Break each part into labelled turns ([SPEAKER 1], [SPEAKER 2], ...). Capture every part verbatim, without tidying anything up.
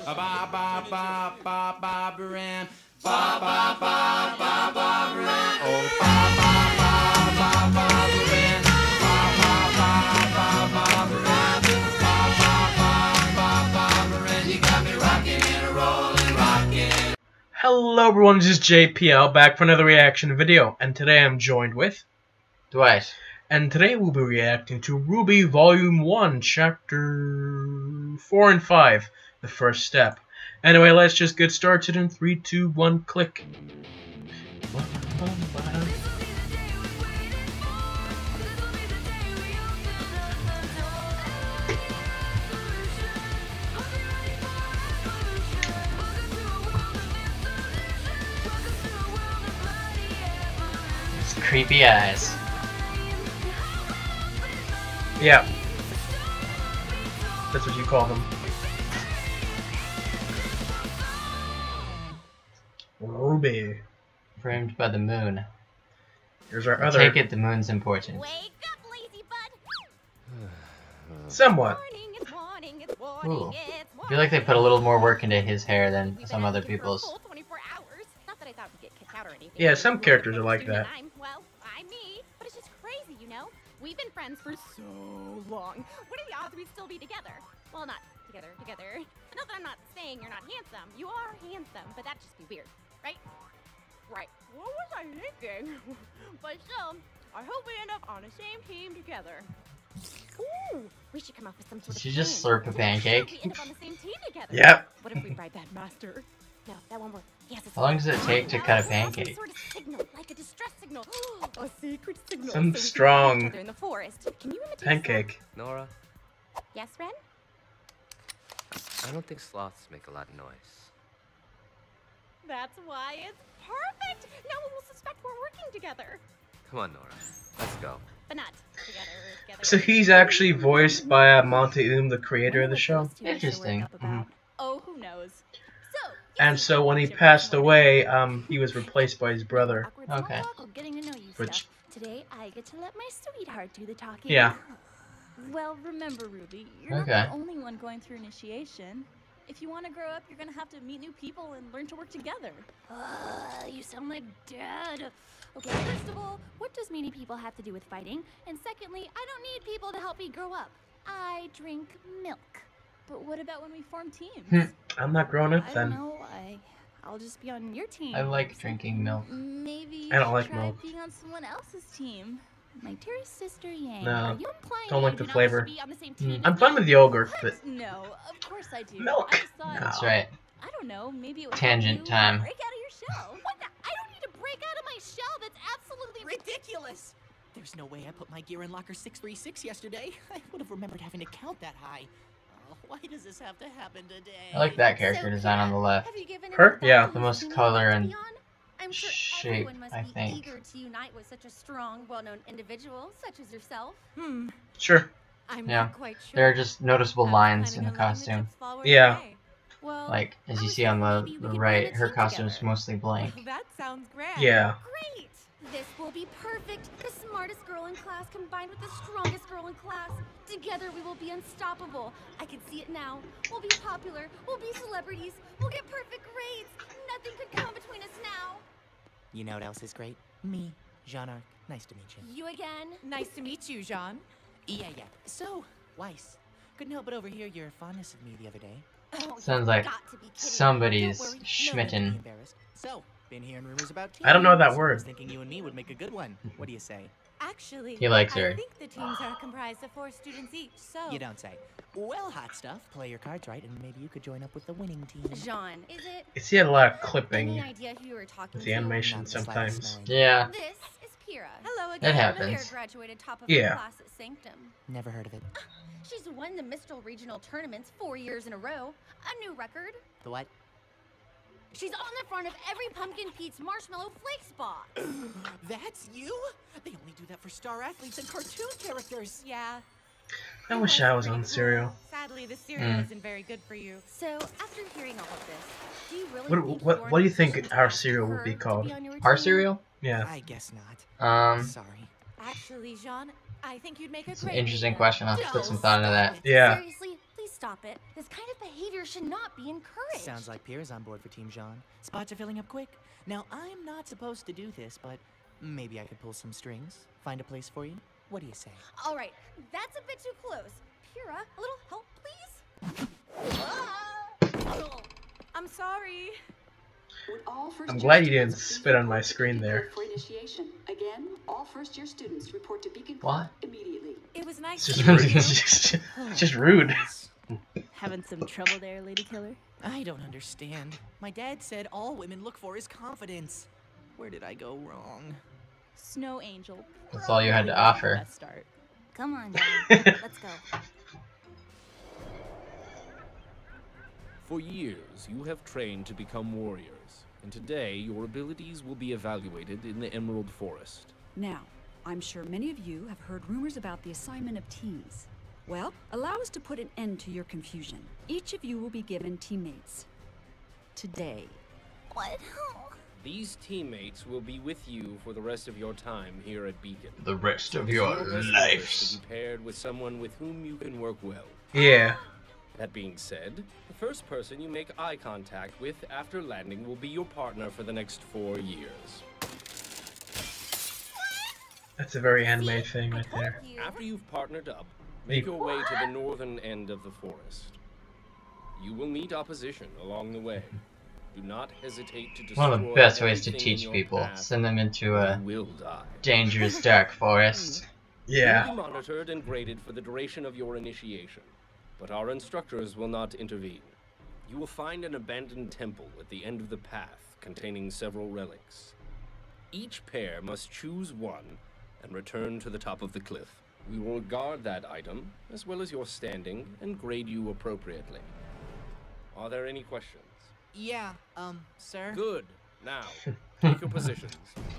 [SPEAKER 1] Ba ba ba ba ba ba Baran. Ba ba ba ba ba Baran. Oh ba ba ba ba ba Baran. Ba ba ba ba ba Baran. Ba ba ba ba ba Baran. You got me rocking and rolling, rocking.
[SPEAKER 2] Hello everyone, this is J P L back for another reaction video, and today I'm joined with
[SPEAKER 3] Dwight.
[SPEAKER 2] And today we'll be reacting to RWBY Volume one, Chapter four and five, The First Step. Anyway, let's just get started in three, two, one, click.
[SPEAKER 3] It's creepy eyes.
[SPEAKER 2] Yeah. That's what you call them. RWBY.
[SPEAKER 3] Framed by the moon.
[SPEAKER 2] Here's our
[SPEAKER 3] I
[SPEAKER 2] other.
[SPEAKER 3] take it the moon's important.
[SPEAKER 4] Wake up, lazy bud.
[SPEAKER 2] Somewhat.
[SPEAKER 4] Morning, it's morning, it's
[SPEAKER 3] Ooh.
[SPEAKER 4] morning, it's
[SPEAKER 3] I feel like they put a little more work into his hair than
[SPEAKER 4] We've
[SPEAKER 3] some
[SPEAKER 4] been
[SPEAKER 3] other
[SPEAKER 4] asking for a
[SPEAKER 3] people's.
[SPEAKER 4] full twenty-four hours. Not that I thought we'd get kicked out or anything.
[SPEAKER 2] Yeah, some characters are like that.
[SPEAKER 4] I'm, well, I'm me, but it's just crazy, you know? We've been friends for so long. What are the odds we'd still be together? Well, not together, together. Not that I'm not saying you're not handsome. You are handsome, but that'd just be weird, right? Right. What was I thinking? But still, I hope we end up on the same team together. Ooh, we should come up with some sort
[SPEAKER 3] Did
[SPEAKER 4] of
[SPEAKER 3] she just
[SPEAKER 4] plan.
[SPEAKER 3] slurp a pancake?
[SPEAKER 4] We end up on the same team together.
[SPEAKER 2] Yep.
[SPEAKER 4] What if we bribe that master? No, that won't work. He has a
[SPEAKER 3] How long does it
[SPEAKER 4] secret-
[SPEAKER 3] take to
[SPEAKER 4] Now
[SPEAKER 3] cut a
[SPEAKER 4] let's have
[SPEAKER 3] pancake?
[SPEAKER 4] Some sort of signal, like a distress signal. A secret signal.
[SPEAKER 2] Some
[SPEAKER 4] so we can
[SPEAKER 2] strong
[SPEAKER 4] find each other in the forest. Can you imitate
[SPEAKER 2] Pancake.
[SPEAKER 5] Nora,
[SPEAKER 4] Sloth? Yes, Ren?
[SPEAKER 5] I don't think sloths make a lot of noise.
[SPEAKER 4] That's why it's perfect. No one will suspect we're working together,
[SPEAKER 5] Come on, Nora. Let's go.
[SPEAKER 4] but not together. Together.
[SPEAKER 2] So he's actually voiced by uh, Monty Oum, the creator of the show.
[SPEAKER 3] Interesting.
[SPEAKER 2] Mhm.
[SPEAKER 4] Oh, who knows? So.
[SPEAKER 2] And so when he passed away, um, he was replaced by his brother.
[SPEAKER 3] Okay.
[SPEAKER 4] Getting to know you
[SPEAKER 2] Which-
[SPEAKER 4] stuff. Today I get to let my sweetheart do the talking.
[SPEAKER 2] Yeah.
[SPEAKER 6] Well, remember, Ruby, you're
[SPEAKER 3] Okay.
[SPEAKER 6] not the only one going through initiation. If you want to grow up, you're going to have to meet new people and learn to work together.
[SPEAKER 4] Uh, you sound like Dad. Okay, first of all, what does meeting people have to do with fighting? And secondly, I don't need people to help me grow up. I drink milk.
[SPEAKER 6] But what about when we form teams?
[SPEAKER 2] Hmm. I'm not growing up
[SPEAKER 6] I don't
[SPEAKER 2] then.
[SPEAKER 6] know. I, I'll just be on your team.
[SPEAKER 3] I like
[SPEAKER 6] or
[SPEAKER 3] drinking milk.
[SPEAKER 6] Maybe you
[SPEAKER 2] I don't
[SPEAKER 6] should
[SPEAKER 2] like
[SPEAKER 6] try
[SPEAKER 2] milk.
[SPEAKER 6] being on someone else's team.
[SPEAKER 4] My dearest sister Yang,
[SPEAKER 2] No,
[SPEAKER 4] are you implying
[SPEAKER 2] don't
[SPEAKER 4] that
[SPEAKER 2] like
[SPEAKER 4] you
[SPEAKER 2] the
[SPEAKER 4] do not
[SPEAKER 2] flavor.
[SPEAKER 4] wish to be on the same team
[SPEAKER 2] I'm
[SPEAKER 4] as
[SPEAKER 2] fine
[SPEAKER 4] me?
[SPEAKER 2] with yogurt, but
[SPEAKER 6] No, of course I do.
[SPEAKER 2] Milk?
[SPEAKER 6] I just thought,
[SPEAKER 2] No.
[SPEAKER 3] That's right.
[SPEAKER 6] I don't know, maybe it would
[SPEAKER 3] Tangent
[SPEAKER 6] help you
[SPEAKER 3] time.
[SPEAKER 6] break out of your shell.
[SPEAKER 4] What the? I don't need to break out of my shell. That's absolutely
[SPEAKER 7] Ridiculous! There's no way I put my gear in locker six three six yesterday. I would have remembered having to count that high. Oh, why does this have to happen today?
[SPEAKER 3] I like that character
[SPEAKER 4] So,
[SPEAKER 3] design on the
[SPEAKER 4] Kira,
[SPEAKER 3] left.
[SPEAKER 4] have you given any
[SPEAKER 2] Her?
[SPEAKER 4] thought
[SPEAKER 2] Yeah.
[SPEAKER 4] to
[SPEAKER 3] The
[SPEAKER 4] whose
[SPEAKER 3] most
[SPEAKER 4] team you'd
[SPEAKER 3] color
[SPEAKER 4] like to
[SPEAKER 3] and
[SPEAKER 4] be on? I'm sure
[SPEAKER 3] shape,
[SPEAKER 4] everyone must
[SPEAKER 3] I
[SPEAKER 4] be
[SPEAKER 3] think.
[SPEAKER 4] eager to unite with such a strong, well-known individual such as yourself.
[SPEAKER 6] Hmm.
[SPEAKER 2] sure.
[SPEAKER 4] I'm
[SPEAKER 3] Yeah.
[SPEAKER 4] not quite sure.
[SPEAKER 3] There are just noticeable lines in the costume.
[SPEAKER 2] Yeah.
[SPEAKER 4] Well,
[SPEAKER 3] Like, as
[SPEAKER 4] I
[SPEAKER 3] you
[SPEAKER 4] was
[SPEAKER 3] see on
[SPEAKER 4] thinking
[SPEAKER 3] the,
[SPEAKER 4] maybe we
[SPEAKER 3] the
[SPEAKER 4] could
[SPEAKER 3] right,
[SPEAKER 4] run a
[SPEAKER 3] her
[SPEAKER 4] team
[SPEAKER 3] costume is
[SPEAKER 4] together.
[SPEAKER 3] mostly blank.
[SPEAKER 4] That sounds great.
[SPEAKER 2] Yeah.
[SPEAKER 4] Great! This will be perfect. The smartest girl in class combined with the strongest girl in class. Together we will be unstoppable. I can see it now. We'll be popular. We'll be celebrities. We'll get perfect grades. Nothing could come between us now.
[SPEAKER 7] You know what else is great? Me, Jean Arc. Nice to meet you.
[SPEAKER 4] You again?
[SPEAKER 8] Nice to meet you, Jean.
[SPEAKER 7] Yeah, yeah. So, Weiss, couldn't help but overhear your fondness of me the other day.
[SPEAKER 4] Oh,
[SPEAKER 3] Sounds
[SPEAKER 4] you've
[SPEAKER 3] like
[SPEAKER 4] got to be kidding.
[SPEAKER 3] somebody's
[SPEAKER 7] Don't worry, no need to be
[SPEAKER 3] schmitten.
[SPEAKER 7] embarrassed. So, been hearing rumors about teams.
[SPEAKER 2] I don't know that
[SPEAKER 7] so I
[SPEAKER 2] word.
[SPEAKER 7] was thinking you and me would make a good one. What do you say?
[SPEAKER 8] Actually,
[SPEAKER 3] He likes
[SPEAKER 8] I
[SPEAKER 3] her.
[SPEAKER 8] think the teams are comprised of four students each, so...
[SPEAKER 7] You don't say. Well, hot stuff. Play your cards right, and maybe you could join up with the winning team.
[SPEAKER 4] Jean, is it
[SPEAKER 2] It's he had a lot of
[SPEAKER 4] any
[SPEAKER 2] clipping
[SPEAKER 4] idea who you were talking
[SPEAKER 2] with the
[SPEAKER 4] to?
[SPEAKER 2] animation
[SPEAKER 7] Not the slightest
[SPEAKER 2] sometimes.
[SPEAKER 7] knowing.
[SPEAKER 3] Yeah.
[SPEAKER 4] This is Kira.
[SPEAKER 8] Hello
[SPEAKER 3] It
[SPEAKER 8] again.
[SPEAKER 3] happens.
[SPEAKER 4] Kira graduated top of
[SPEAKER 2] Yeah.
[SPEAKER 4] her class at Sanctum.
[SPEAKER 7] Never heard of it.
[SPEAKER 4] She's won the Mistral Regional tournaments four years in a row. A new record.
[SPEAKER 7] The what?
[SPEAKER 4] She's on the front of every Pumpkin Pete's Marshmallow Flake spot.
[SPEAKER 7] That's you? They only do that for star athletes and cartoon characters.
[SPEAKER 8] Yeah.
[SPEAKER 2] I wish I was on Serial.
[SPEAKER 8] Sadly, the cereal
[SPEAKER 3] Mm.
[SPEAKER 8] isn't very good for you.
[SPEAKER 4] So, after hearing all of this, do you really
[SPEAKER 2] What
[SPEAKER 4] think
[SPEAKER 2] what
[SPEAKER 4] you're
[SPEAKER 2] what do you
[SPEAKER 4] in a
[SPEAKER 2] think
[SPEAKER 4] position
[SPEAKER 2] our
[SPEAKER 4] to
[SPEAKER 2] cereal
[SPEAKER 4] ask
[SPEAKER 2] would be
[SPEAKER 4] her to
[SPEAKER 2] called?
[SPEAKER 4] on your
[SPEAKER 3] Our
[SPEAKER 4] team?
[SPEAKER 3] cereal?
[SPEAKER 2] Yeah.
[SPEAKER 7] I guess not.
[SPEAKER 3] Um,
[SPEAKER 7] Sorry.
[SPEAKER 8] Actually, Jean, I think you'd make a
[SPEAKER 3] it's an
[SPEAKER 8] great
[SPEAKER 3] interesting
[SPEAKER 8] leader.
[SPEAKER 3] question. I'll have to put some thought into that.
[SPEAKER 2] Yeah.
[SPEAKER 4] Seriously, please stop it. This kind of behavior should not be encouraged.
[SPEAKER 7] Sounds like Pierre's on board for Team Jean. Spots are filling up quick. Now, I'm not supposed to do this, but maybe I could pull some strings, find a place for you. What do you say?
[SPEAKER 4] All right, that's a bit too close. Pyrrha, a little help, please?
[SPEAKER 8] I'm sorry.
[SPEAKER 2] I'm glad you didn't spit on my screen there.
[SPEAKER 9] For initiation. Again, all first-year students report to Beacon
[SPEAKER 3] What?
[SPEAKER 9] immediately.
[SPEAKER 8] It was nice.
[SPEAKER 2] It's just rude. It's just, it's just rude.
[SPEAKER 6] Having some trouble there, Lady Killer?
[SPEAKER 7] I don't understand. My dad said all women look for is confidence. Where did I go wrong?
[SPEAKER 6] Snow Angel.
[SPEAKER 3] That's all you had to offer.
[SPEAKER 6] Best start.
[SPEAKER 4] Come on, Dad. Let's go.
[SPEAKER 10] For years, you have trained to become warriors, and today your abilities will be evaluated in the Emerald Forest.
[SPEAKER 11] Now, I'm sure many of you have heard rumors about the assignment of teams. Well, allow us to put an end to your confusion. Each of you will be given teammates. Today.
[SPEAKER 4] What?
[SPEAKER 10] These teammates will be with you for the rest of your time here at Beacon.
[SPEAKER 2] The rest of
[SPEAKER 10] It's
[SPEAKER 2] your
[SPEAKER 10] best interest
[SPEAKER 2] lives.
[SPEAKER 10] to be paired with someone with whom you can work well.
[SPEAKER 2] Yeah.
[SPEAKER 10] That being said, the first person you make eye contact with after landing will be your partner for the next four years.
[SPEAKER 2] That's a very anime thing right there.
[SPEAKER 10] After you've partnered up, make your way to the northern end of the forest. You will meet opposition along the way. Do not hesitate to destroy
[SPEAKER 3] One of the best ways to
[SPEAKER 10] everything in
[SPEAKER 3] teach
[SPEAKER 10] your
[SPEAKER 3] people.
[SPEAKER 10] path.
[SPEAKER 3] Send them into a
[SPEAKER 10] You will die.
[SPEAKER 3] dangerous dark forest.
[SPEAKER 2] Yeah.
[SPEAKER 10] You will be monitored and graded for the duration of your initiation, but our instructors will not intervene. You will find an abandoned temple at the end of the path containing several relics. Each pair must choose one and return to the top of the cliff. We will guard that item, as well as your standing, and grade you appropriately. Are there any questions?
[SPEAKER 7] Yeah, um, sir?
[SPEAKER 10] Good. Now, take your positions.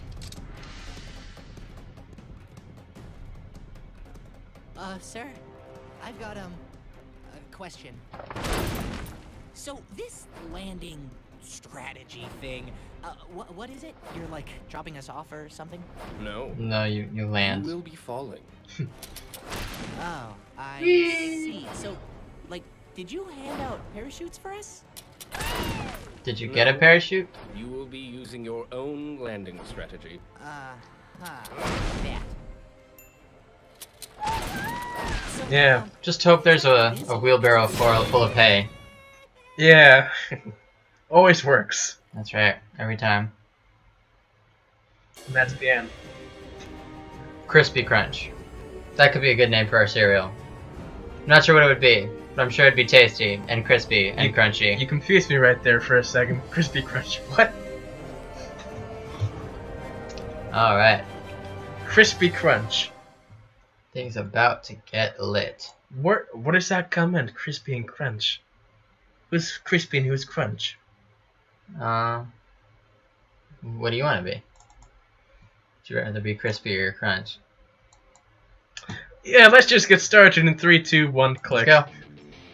[SPEAKER 7] Uh, sir? I've got, um, a question. So, this landing strategy thing, uh, wh what is it? You're, like, dropping us off or something?
[SPEAKER 10] No.
[SPEAKER 3] No, you, you land.
[SPEAKER 10] You will be falling.
[SPEAKER 7] Oh, I see. So, like, did you hand out parachutes for us?
[SPEAKER 3] Did you get a parachute?
[SPEAKER 10] You will be using your own landing strategy.
[SPEAKER 7] Uh, huh. Yeah. So,
[SPEAKER 2] Yeah.
[SPEAKER 7] um,
[SPEAKER 3] Just hope there's a, a wheelbarrow full, full of hay.
[SPEAKER 2] Yeah. Always works.
[SPEAKER 3] That's right, every time.
[SPEAKER 2] And that's the end.
[SPEAKER 3] Crispy Crunch. That could be a good name for our cereal. I'm not sure what it would be, but I'm sure it'd be tasty and crispy and
[SPEAKER 2] You-
[SPEAKER 3] crunchy.
[SPEAKER 2] You confused me right there for a second. Crispy Crunch. What?
[SPEAKER 3] Alright,
[SPEAKER 2] Crispy Crunch.
[SPEAKER 3] things about to get lit.
[SPEAKER 2] What? What is that comment? Crispy and Crunch. Who's crispy and who's crunch?
[SPEAKER 3] Uh, what do you want to be? Would you rather be crispy or crunch?
[SPEAKER 2] Yeah, let's just get started in three, two, one, click.
[SPEAKER 3] Let's go.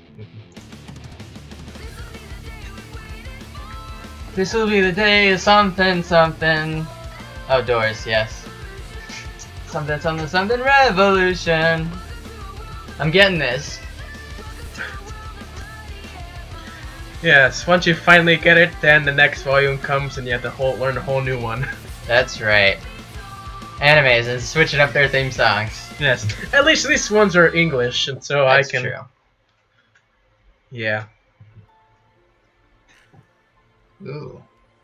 [SPEAKER 3] This will be the day of something, something. Outdoors, yes. Something, something, something revolution. I'm getting this.
[SPEAKER 2] Yes, once you finally get it, then the next volume comes and you have to whole, learn a whole new one.
[SPEAKER 3] That's right. Animes is switching up their theme songs.
[SPEAKER 2] Yes, at least these ones are English, and so
[SPEAKER 3] That's
[SPEAKER 2] I can.
[SPEAKER 3] true.
[SPEAKER 2] Yeah.
[SPEAKER 3] Ooh.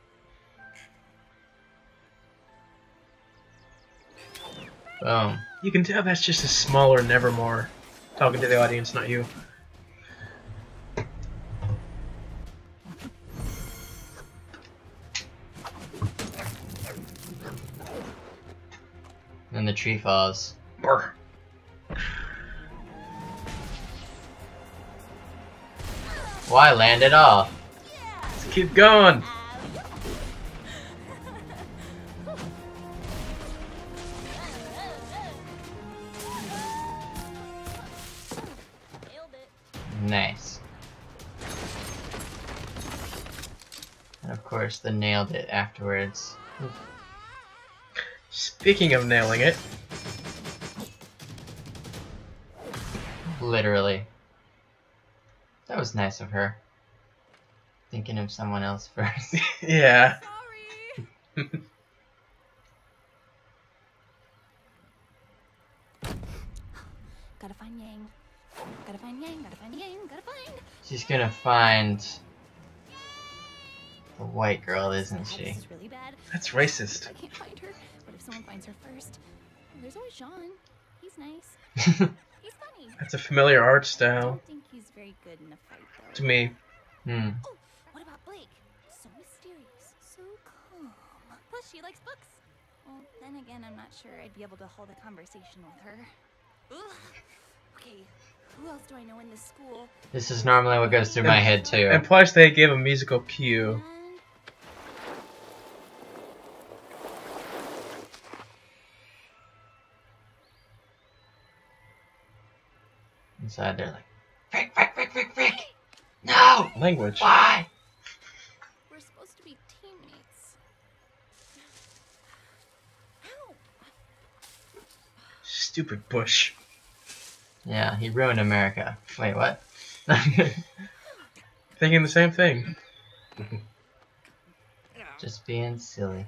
[SPEAKER 3] Boom.
[SPEAKER 2] You can tell that's just a smaller Nevermore. Talking to the audience, not you.
[SPEAKER 3] And the tree falls.
[SPEAKER 2] Brr.
[SPEAKER 3] Why land it off?
[SPEAKER 2] Let's keep going.
[SPEAKER 3] Nice. And of course, the nailed it afterwards.
[SPEAKER 2] Speaking of nailing it,
[SPEAKER 3] Literally. That was nice of her. Thinking of someone else first.
[SPEAKER 2] Yeah.
[SPEAKER 6] Sorry.
[SPEAKER 4] Gotta find Yang. Gotta find Yang. Gotta find Yang. Gotta find.
[SPEAKER 3] She's gonna find the white girl, isn't she?
[SPEAKER 4] This is really bad.
[SPEAKER 2] That's racist.
[SPEAKER 4] I can't find her. What if someone finds her first? Well, there's always Sean. He's nice. He's funny.
[SPEAKER 2] That's a familiar art
[SPEAKER 4] I
[SPEAKER 2] style
[SPEAKER 4] don't think he's very good in a fight, though.
[SPEAKER 2] to me.
[SPEAKER 3] Hmm.
[SPEAKER 4] Oh, what about Blake? So mysterious, so calm. Plus, she likes books. Well, then again, I'm not sure I'd be able to hold a conversation with her. Ugh. Okay, who else do I know in this school?
[SPEAKER 3] This is normally what goes through my head too.
[SPEAKER 2] And plus, they gave a musical cue.
[SPEAKER 3] Inside they're like, frick, frick, frick, frick, frick! No!
[SPEAKER 2] Language.
[SPEAKER 3] Why?
[SPEAKER 4] We're supposed to be teammates. Ow!
[SPEAKER 2] Stupid Bush.
[SPEAKER 3] Yeah, he ruined America. Wait, what?
[SPEAKER 2] Thinking the same thing.
[SPEAKER 3] Just being silly.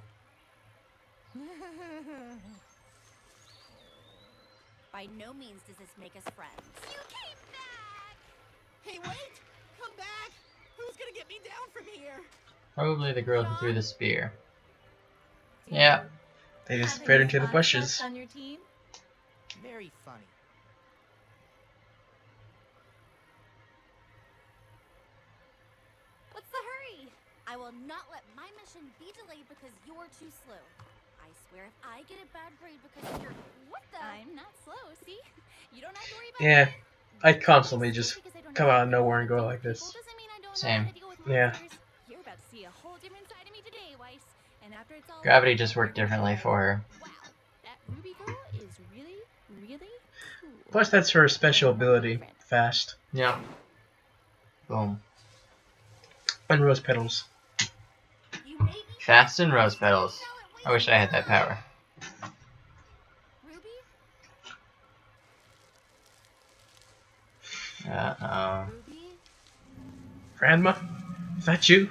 [SPEAKER 4] By no means does this make us friends. You came back!
[SPEAKER 7] Hey, wait! Come back! Who's gonna get me down from here?
[SPEAKER 3] Probably the girl who threw the spear. Yeah.
[SPEAKER 2] They disappeared into the bushes.
[SPEAKER 6] On your team?
[SPEAKER 7] Very funny.
[SPEAKER 4] What's the hurry? I will not let my mission be delayed because you're too slow. I swear if I get a bad grade because of your... What the? I'm not slow, see? You don't have to worry about
[SPEAKER 2] Yeah.
[SPEAKER 4] that.
[SPEAKER 2] I constantly just come out of nowhere and go like this.
[SPEAKER 3] Same.
[SPEAKER 2] Yeah.
[SPEAKER 4] You're about to see a whole different side of me today, Weiss. And after it's all
[SPEAKER 3] Gravity
[SPEAKER 4] over,
[SPEAKER 3] just worked
[SPEAKER 4] you're gonna
[SPEAKER 3] differently
[SPEAKER 4] go,
[SPEAKER 3] for her.
[SPEAKER 4] wow, that Ruby girl is really, really cool.
[SPEAKER 2] Plus, that's her special ability. Fast.
[SPEAKER 3] Yeah. Boom.
[SPEAKER 2] And rose petals.
[SPEAKER 4] You made me
[SPEAKER 3] Fast and rose petals. I wish I had that power.
[SPEAKER 4] Ruby?
[SPEAKER 3] Uh-oh.
[SPEAKER 4] Ruby?
[SPEAKER 2] Grandma? Is that you?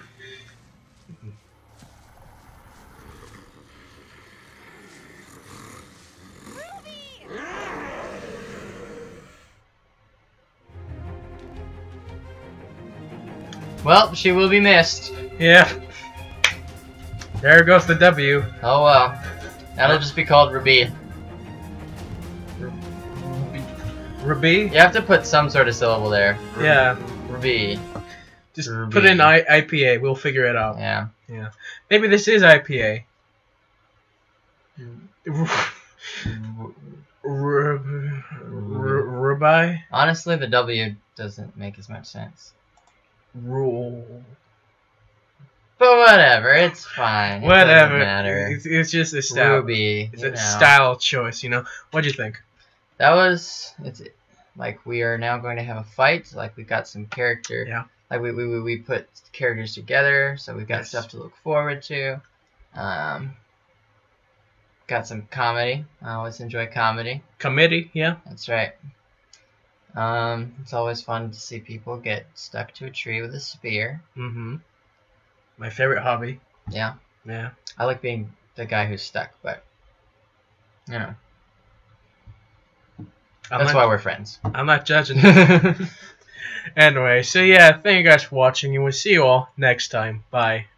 [SPEAKER 3] Well, she will be missed.
[SPEAKER 2] Yeah. There goes the W.
[SPEAKER 3] Oh well. That'll just be called Ruby.
[SPEAKER 2] Ruby?
[SPEAKER 3] You have to put some sort of syllable there.
[SPEAKER 2] Yeah.
[SPEAKER 3] Ruby.
[SPEAKER 2] Just
[SPEAKER 3] Ruby.
[SPEAKER 2] put in I IPA. We'll figure it out.
[SPEAKER 3] Yeah.
[SPEAKER 2] Yeah. Maybe this is I P A. Ruby?
[SPEAKER 3] Honestly, the W doesn't make as much sense.
[SPEAKER 2] Rule.
[SPEAKER 3] But whatever, it's fine. It
[SPEAKER 2] Whatever.
[SPEAKER 3] doesn't matter.
[SPEAKER 2] It's, it's just a style.
[SPEAKER 3] Ruby.
[SPEAKER 2] It's
[SPEAKER 3] you
[SPEAKER 2] a
[SPEAKER 3] know.
[SPEAKER 2] style choice, you know. What'd you think?
[SPEAKER 3] That was. It's like we are now going to have a fight. Like we got some character.
[SPEAKER 2] Yeah.
[SPEAKER 3] Like we we we put characters together, so we've got
[SPEAKER 2] Yes.
[SPEAKER 3] stuff to look forward to. Um. Got some comedy. I always enjoy comedy.
[SPEAKER 2] Committee, yeah.
[SPEAKER 3] That's right. Um, it's always fun to see people get stuck to a tree with a spear.
[SPEAKER 2] Mm-hmm. My favorite hobby.
[SPEAKER 3] Yeah.
[SPEAKER 2] Yeah.
[SPEAKER 3] I like being the guy who's stuck, but you know.
[SPEAKER 2] I'm
[SPEAKER 3] That's
[SPEAKER 2] not,
[SPEAKER 3] why we're friends.
[SPEAKER 2] I'm not judging. Anyway, so yeah, thank you guys for watching, and we'll see you all next time. Bye.